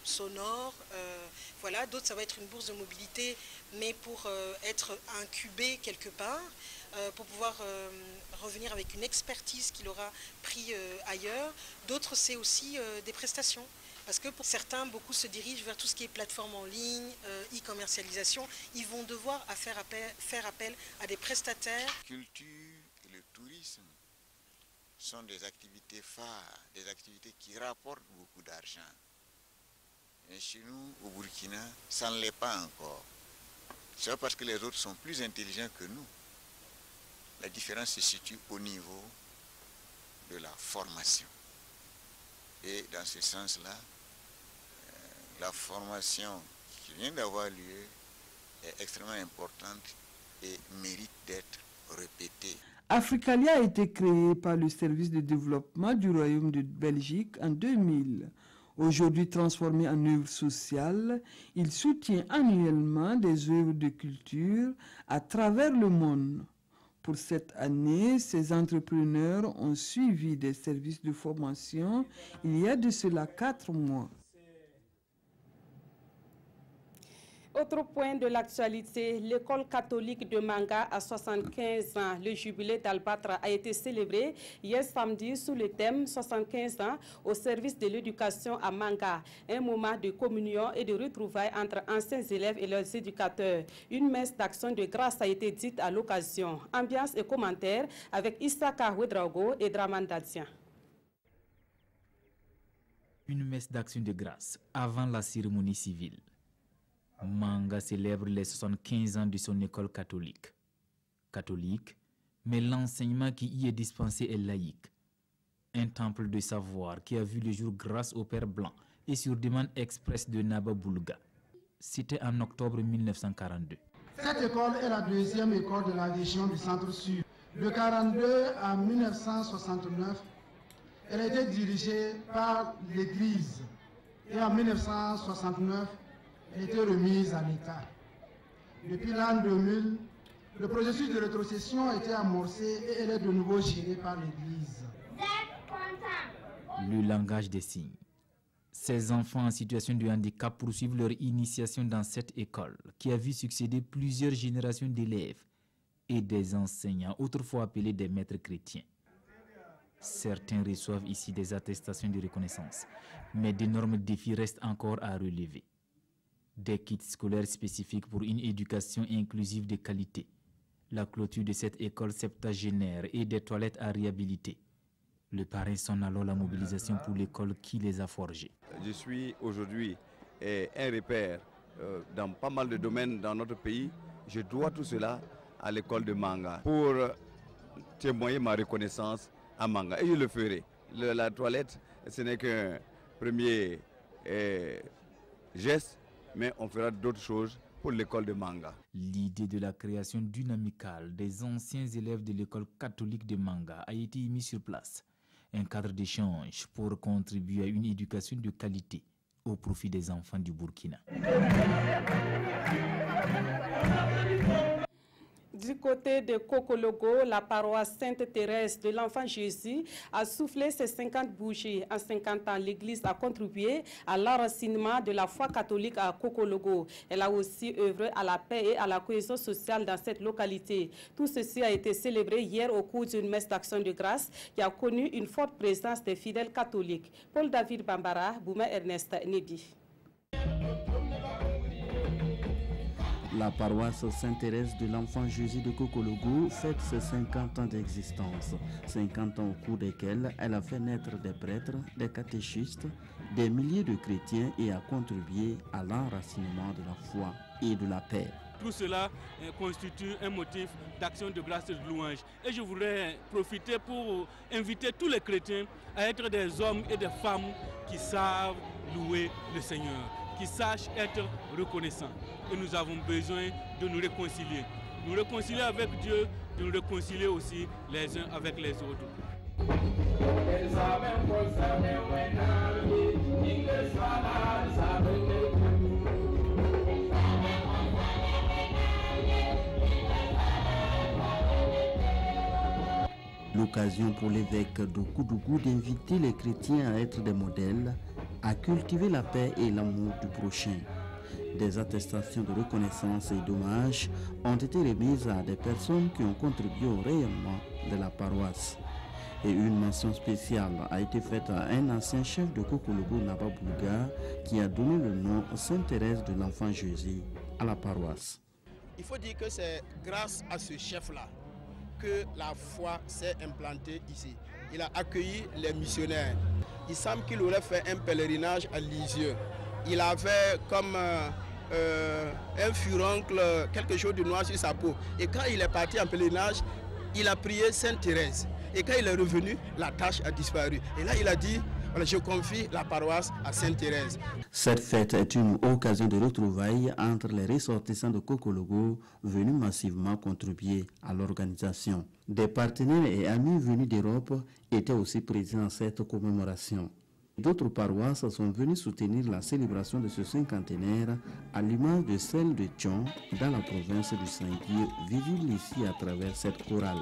sonore. Voilà, d'autres, ça va être une bourse de mobilité, mais pour être incubé quelque part, pour pouvoir revenir avec une expertise qu'il aura pris ailleurs. D'autres, c'est aussi des prestations. Parce que pour certains, beaucoup se dirigent vers tout ce qui est plateforme en ligne, e-commercialisation. Ils vont devoir faire appel à des prestataires. La culture et le tourisme sont des activités phares, des activités qui rapportent beaucoup d'argent. Et chez nous, au Burkina, ça ne l'est pas encore. C'est parce que les autres sont plus intelligents que nous. La différence se situe au niveau de la formation. Et dans ce sens-là, la formation qui vient d'avoir lieu est extrêmement importante et mérite d'être répétée. Africalia a été créé par le service de développement du Royaume de Belgique en 2000. Aujourd'hui transformé en œuvre sociale, il soutient annuellement des œuvres de culture à travers le monde. Pour cette année, ces entrepreneurs ont suivi des services de formation il y a de cela 4 mois. Autre point de l'actualité, l'école catholique de Manga a 75 ans. Le jubilé d'Albâtre a été célébré hier samedi sous le thème 75 ans au service de l'éducation à Manga. Un moment de communion et de retrouvailles entre anciens élèves et leurs éducateurs. Une messe d'action de grâce a été dite à l'occasion. Ambiance et commentaires avec Issaka Ouedraogo et Draman Datian. Une messe d'action de grâce avant la cérémonie civile. Manga célèbre les 75 ans de son école catholique. Catholique, mais l'enseignement qui y est dispensé est laïque. Un temple de savoir qui a vu le jour grâce au Père Blanc et sur demande express de Naba Boulga. C'était en octobre 1942. Cette école est la deuxième école de la région du Centre-Sud. De 1942 à 1969, elle a été dirigée par l'Église. Et en 1969, elle a été remise à l'État. Depuis l'an 2000, le processus de rétrocession a été amorcé et elle est de nouveau gérée par l'Église. Le langage des signes. Ces enfants en situation de handicap poursuivent leur initiation dans cette école qui a vu succéder plusieurs générations d'élèves et des enseignants, autrefois appelés des maîtres chrétiens. Certains reçoivent ici des attestations de reconnaissance, mais d'énormes défis restent encore à relever. Des kits scolaires spécifiques pour une éducation inclusive de qualité, la clôture de cette école septagénaire et des toilettes à réhabiliter. Le parrain sonne alors la mobilisation pour l'école qui les a forgés. Je suis aujourd'hui un repère dans pas mal de domaines dans notre pays. Je dois tout cela à l'école de Manga pour témoigner ma reconnaissance à Manga. Et je le ferai. La toilette, ce n'est qu'un premier geste, mais on fera d'autres choses pour l'école de Manga. L'idée de la création d'une amicale des anciens élèves de l'école catholique de Manga a été mise sur place. Un cadre d'échange pour contribuer à une éducation de qualité au profit des enfants du Burkina. Du côté de Kokologo, la paroisse Sainte-Thérèse de l'Enfant Jésus a soufflé ses 50 bougies. En 50 ans, l'Église a contribué à l'enracinement de la foi catholique à Kokologo. Elle a aussi œuvré à la paix et à la cohésion sociale dans cette localité. Tout ceci a été célébré hier au cours d'une messe d'action de grâce qui a connu une forte présence des fidèles catholiques. Paul David Bambara, Bouma Ernest Nebi. La paroisse Sainte-Thérèse de l'Enfant Jésus de Kokologo fête ses 50 ans d'existence. 50 ans au cours desquels elle a fait naître des prêtres, des catéchistes, des milliers de chrétiens et a contribué à l'enracinement de la foi et de la paix. Tout cela constitue un motif d'action de grâce et de louange. Et je voudrais profiter pour inviter tous les chrétiens à être des hommes et des femmes qui savent louer le Seigneur, qui sachent être reconnaissants. Et nous avons besoin de nous réconcilier. Nous réconcilier avec Dieu, de nous réconcilier aussi les uns avec les autres. L'occasion pour l'évêque de Koudougou d'inviter les chrétiens à être des modèles, à cultiver la paix et l'amour du prochain. Des attestations de reconnaissance et d'hommage ont été remises à des personnes qui ont contribué au rayonnement de la paroisse. Et une mention spéciale a été faite à un ancien chef de Kokologo, Naba Boulga, qui a donné le nom Sainte-Thérèse de l'Enfant Jésus à la paroisse. Il faut dire que c'est grâce à ce chef-là que la foi s'est implantée ici. Il a accueilli les missionnaires. Il semble qu'il aurait fait un pèlerinage à Lisieux. Il avait comme un furoncle, quelque chose de noir sur sa peau. Et quand il est parti en pèlerinage, il a prié Sainte Thérèse. Et quand il est revenu, la tâche a disparu. Et là, il a dit, voilà, je confie la paroisse à Sainte Thérèse. Cette fête est une occasion de retrouvailles entre les ressortissants de Kokologo venus massivement contribuer à l'organisation. Des partenaires et amis venus d'Europe étaient aussi présents à cette commémoration. D'autres paroisses sont venues soutenir la célébration de ce cinquantenaire à l'image de celle de Thion dans la province du Saint-Guy, visible ici à travers cette chorale.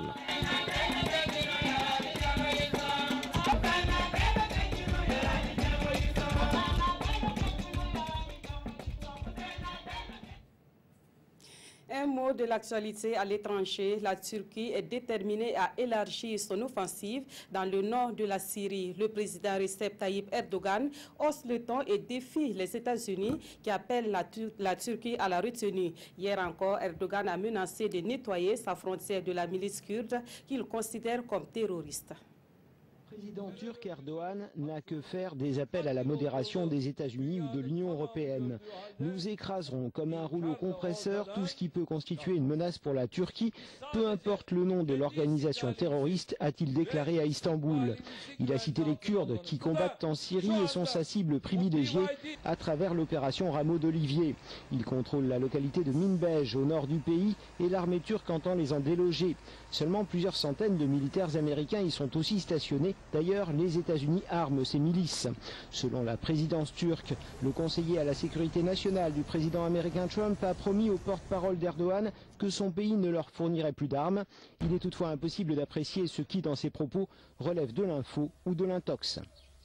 Un mot de l'actualité à l'étranger, la Turquie est déterminée à élargir son offensive dans le nord de la Syrie. Le président Recep Tayyip Erdogan hausse le ton et défie les États-Unis qui appellent la Turquie à la retenue. Hier encore, Erdogan a menacé de nettoyer sa frontière de la milice kurde qu'il considère comme terroriste. Le président turc Erdogan n'a que faire des appels à la modération des États-Unis ou de l'Union européenne. Nous écraserons comme un rouleau compresseur tout ce qui peut constituer une menace pour la Turquie, peu importe le nom de l'organisation terroriste, a-t-il déclaré à Istanbul. Il a cité les Kurdes qui combattent en Syrie et sont sa cible privilégiée à travers l'opération Rameau d'Olivier. Il contrôle la localité de Minbej au nord du pays et l'armée turque entend les en déloger. Seulement plusieurs centaines de militaires américains y sont aussi stationnés. D'ailleurs, les États-Unis arment ces milices. Selon la présidence turque, le conseiller à la sécurité nationale du président américain Trump a promis au porte-parole d'Erdogan que son pays ne leur fournirait plus d'armes. Il est toutefois impossible d'apprécier ce qui, dans ses propos, relève de l'info ou de l'intox.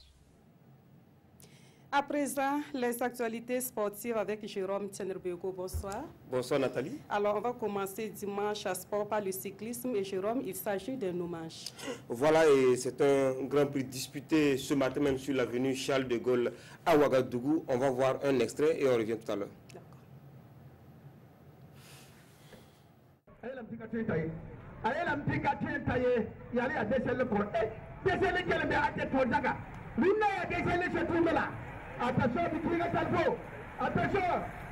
À présent, les actualités sportives avec Jérôme Tchenerbego. Bonsoir. Bonsoir Nathalie. Alors, on va commencer dimanche à sport par le cyclisme. Et Jérôme, il s'agit d'un hommage. Voilà, et c'est un grand prix disputé ce matin même sur l'avenue Charles de Gaulle à Ouagadougou. On va voir un extrait et on revient tout à l'heure. Attention, Bikriga Salvo. Attention.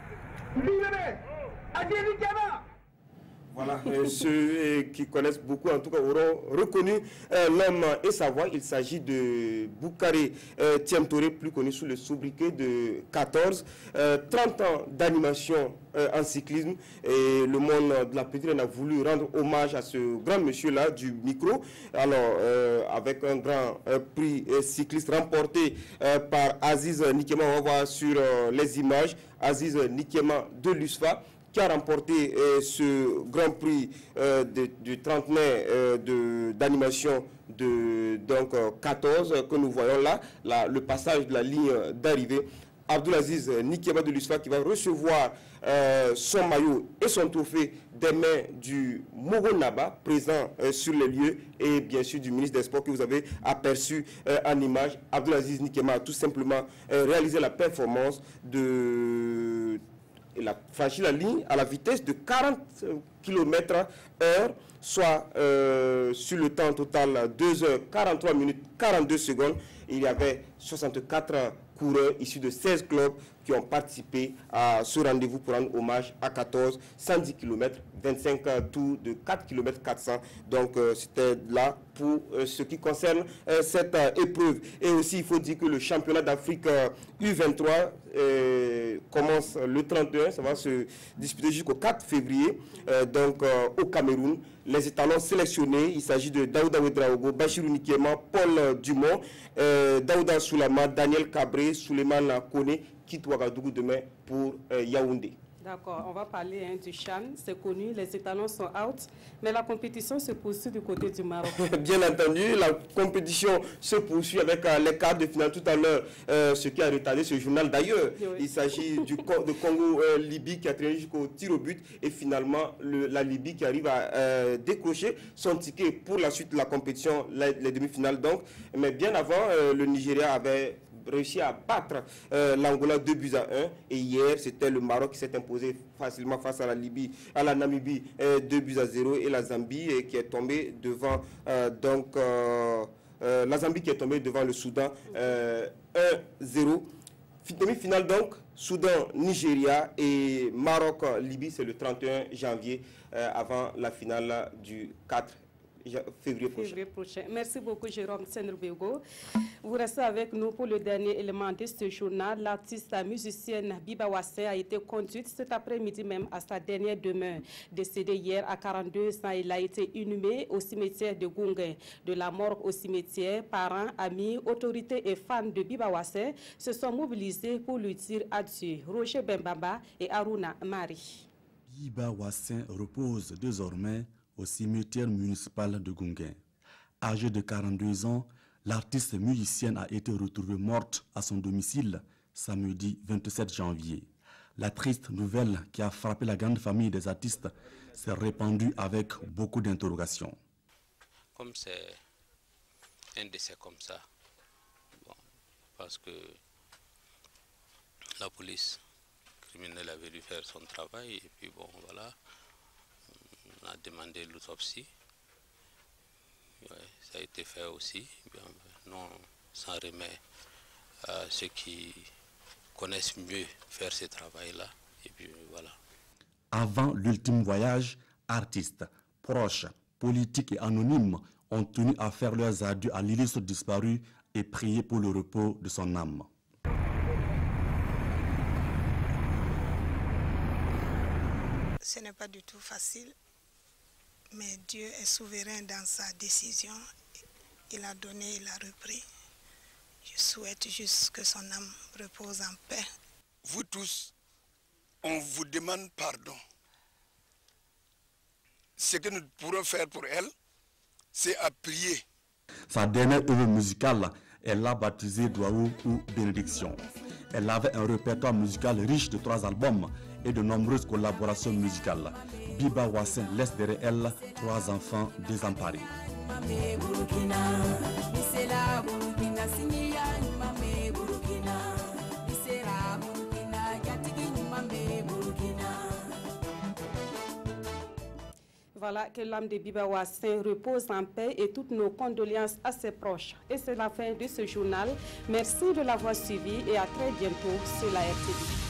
Voilà, ceux qui connaissent beaucoup, en tout cas, auront reconnu l'homme et sa voix. Il s'agit de Boukaré Tiemtoré, plus connu sous le sobriquet de 14. 30 ans d'animation en cyclisme. Et le monde de la petite reine a voulu rendre hommage à ce grand monsieur-là du micro. Alors, avec un grand prix cycliste remporté par Aziz Nikema, on va voir sur les images, Aziz Nikema de l'USFA, qui a remporté ce Grand Prix du trentenaire d'animation de 14 que nous voyons là, le passage de la ligne d'arrivée. Abdulaziz Nikema de l'USFA qui va recevoir son maillot et son trophée des mains du Mogo Naba, présent sur les lieux, et bien sûr du ministre des Sports que vous avez aperçu en image. Abdulaziz Nikema a tout simplement réalisé la performance de... Il a franchi la ligne à la vitesse de 40 km/h, soit sur le temps total 2h43 minutes 42 secondes. Il y avait 64 coureurs issus de 16 clubs qui ont participé à ce rendez-vous pour rendre hommage à 14, 110 km, 25 tours de 4 km 400. Donc c'était là pour ce qui concerne cette épreuve. Et aussi, il faut dire que le championnat d'Afrique U23 commence le 31, ça va se disputer jusqu'au 4 février, donc au Cameroun. Les étalons sélectionnés, il s'agit de Daouda Ouedraogo, Bachirou Nikema, Paul Dumont, Daouda Soulama, Daniel Cabré, Souleymane Kone, quittent Ouagadougou demain pour Yaoundé. D'accord, on va parler du CHAN, c'est connu, les étalons sont out, mais la compétition se poursuit du côté du Maroc. Bien entendu, la compétition se poursuit avec les quarts de finale tout à l'heure, ce qui a retardé ce journal. D'ailleurs, il s'agit de Congo-Libye qui a traîné jusqu'au tir au but et finalement la Libye qui arrive à décrocher son ticket pour la suite de la compétition, les demi-finales donc. Mais bien avant, le Nigeria avait réussi à battre l'Angola 2-1 et hier c'était le Maroc qui s'est imposé facilement face à la Libye, à la Namibie 2-0 et la Zambie qui est tombée devant la Zambie qui est tombée devant le Soudan 1-0. Demi-finale donc, Soudan-Nigeria et Maroc-Libye, c'est le 31 janvier avant la finale du 4 février prochain. Merci beaucoup Jérôme Senrbego. Vous restez avec nous pour le dernier élément de ce journal. L'artiste musicienne Biba Wassé a été conduite cet après-midi même à sa dernière demeure. Décédée hier à 42 ans, il a été inhumé au cimetière de Gunguin. De la morgue au cimetière, parents, amis, autorités et fans de Biba Wassé se sont mobilisés pour lui dire adieu. Roger Bembaba et Aruna Mari. Biba Wassé repose désormais au cimetière municipal de Gunguin. Âgée de 42 ans, l'artiste musicienne a été retrouvée morte à son domicile samedi 27 janvier. La triste nouvelle qui a frappé la grande famille des artistes s'est répandue avec beaucoup d'interrogations. Comme c'est un décès comme ça, bon, parce que la police criminelle avait dû faire son travail et puis bon voilà, on a demandé l'autopsie. Ouais, ça a été fait aussi. Bien, non, sans remet à ceux qui connaissent mieux faire ce travail-là. Et puis voilà. Avant l'ultime voyage, artistes, proches, politiques et anonymes ont tenu à faire leurs adieux à l'illustre disparu et prier pour le repos de son âme. Ce n'est pas du tout facile. Mais Dieu est souverain dans sa décision. Il a donné, il a repris. Je souhaite juste que son âme repose en paix. Vous tous, on vous demande pardon. Ce que nous pourrons faire pour elle, c'est à prier. Sa dernière œuvre musicale, elle l'a baptisée Douaou ou Bénédiction. Elle avait un répertoire musical riche de 3 albums et de nombreuses collaborations musicales. Biba Wassé laisse derrière elle 3 enfants désemparés. Voilà, que l'âme de Biba Wassé repose en paix et toutes nos condoléances à ses proches. Et c'est la fin de ce journal. Merci de l'avoir suivi et à très bientôt sur la RTV.